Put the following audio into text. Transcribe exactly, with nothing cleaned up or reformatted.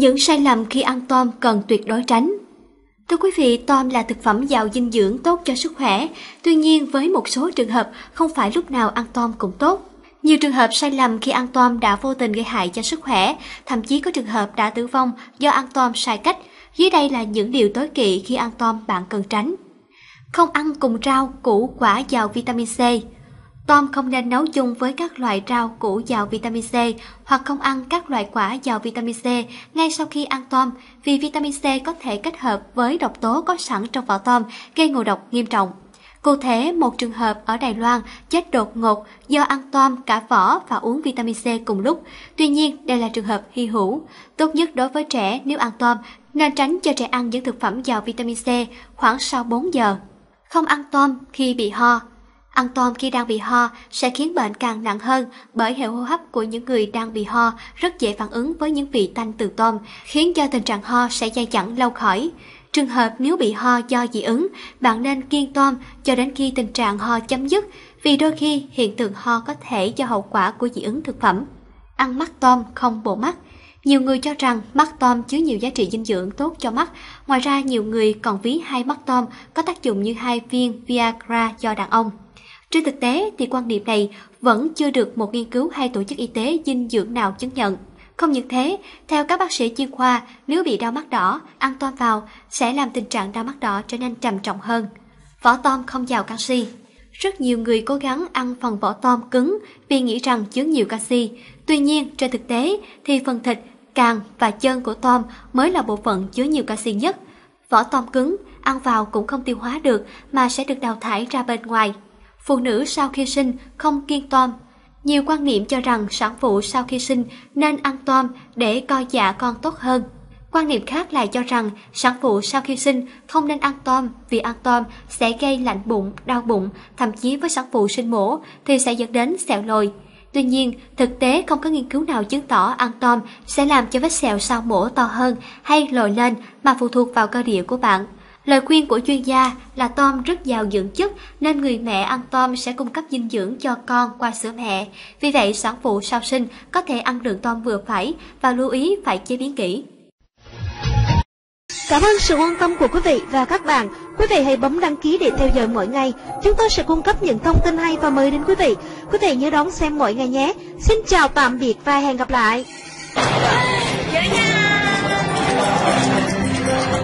Những sai lầm khi ăn tôm cần tuyệt đối tránh. Thưa quý vị, tôm là thực phẩm giàu dinh dưỡng tốt cho sức khỏe. Tuy nhiên, với một số trường hợp, không phải lúc nào ăn tôm cũng tốt. Nhiều trường hợp sai lầm khi ăn tôm đã vô tình gây hại cho sức khỏe, thậm chí có trường hợp đã tử vong do ăn tôm sai cách. Dưới đây là những điều tối kỵ khi ăn tôm bạn cần tránh. Không ăn cùng rau, củ, quả giàu vitamin C. Tôm không nên nấu chung với các loại rau củ giàu vitamin C hoặc không ăn các loại quả giàu vitamin C ngay sau khi ăn tôm, vì vitamin C có thể kết hợp với độc tố có sẵn trong vỏ tôm gây ngộ độc nghiêm trọng. Cụ thể, một trường hợp ở Đài Loan chết đột ngột do ăn tôm cả vỏ và uống vitamin C cùng lúc. Tuy nhiên, đây là trường hợp hy hữu. Tốt nhất đối với trẻ nếu ăn tôm, nên tránh cho trẻ ăn những thực phẩm giàu vitamin C khoảng sau bốn giờ. Không ăn tôm khi bị ho. Ăn tôm khi đang bị ho sẽ khiến bệnh càng nặng hơn, bởi hệ hô hấp của những người đang bị ho rất dễ phản ứng với những vị tanh từ tôm, khiến cho tình trạng ho sẽ dai dẳng lâu khỏi. Trường hợp nếu bị ho do dị ứng, bạn nên kiêng tôm cho đến khi tình trạng ho chấm dứt, vì đôi khi hiện tượng ho có thể do hậu quả của dị ứng thực phẩm. Ăn mắt tôm không bộ mắt. Nhiều người cho rằng mắt tôm chứa nhiều giá trị dinh dưỡng tốt cho mắt. Ngoài ra, nhiều người còn ví hai mắt tôm có tác dụng như hai viên Viagra cho đàn ông. Trên thực tế thì quan điểm này vẫn chưa được một nghiên cứu hay tổ chức y tế dinh dưỡng nào chứng nhận. Không những thế, theo các bác sĩ chuyên khoa, nếu bị đau mắt đỏ, ăn tôm vào sẽ làm tình trạng đau mắt đỏ trở nên trầm trọng hơn. Vỏ tôm không giàu canxi. Rất nhiều người cố gắng ăn phần vỏ tôm cứng vì nghĩ rằng chứa nhiều canxi. Tuy nhiên, trên thực tế thì phần thịt, càng và chân của tôm mới là bộ phận chứa nhiều canxi nhất. Vỏ tôm cứng ăn vào cũng không tiêu hóa được mà sẽ được đào thải ra bên ngoài. Phụ nữ sau khi sinh không kiêng tôm. Nhiều quan niệm cho rằng sản phụ sau khi sinh nên ăn tôm để coi dạ con tốt hơn. Quan niệm khác lại cho rằng sản phụ sau khi sinh không nên ăn tôm vì ăn tôm sẽ gây lạnh bụng, đau bụng, thậm chí với sản phụ sinh mổ thì sẽ dẫn đến sẹo lồi. Tuy nhiên, thực tế không có nghiên cứu nào chứng tỏ ăn tôm sẽ làm cho vết sẹo sau mổ to hơn hay lồi lên, mà phụ thuộc vào cơ địa của bạn. Lời khuyên của chuyên gia là tôm rất giàu dưỡng chất nên người mẹ ăn tôm sẽ cung cấp dinh dưỡng cho con qua sữa mẹ. Vì vậy, sản phụ sau sinh có thể ăn lượng tôm vừa phải và lưu ý phải chế biến kỹ. Cảm ơn sự quan tâm của quý vị và các bạn. Quý vị hãy bấm đăng ký để theo dõi mỗi ngày. Chúng tôi sẽ cung cấp những thông tin hay và mới đến quý vị. Quý vị nhớ đón xem mỗi ngày nhé. Xin chào tạm biệt và hẹn gặp lại.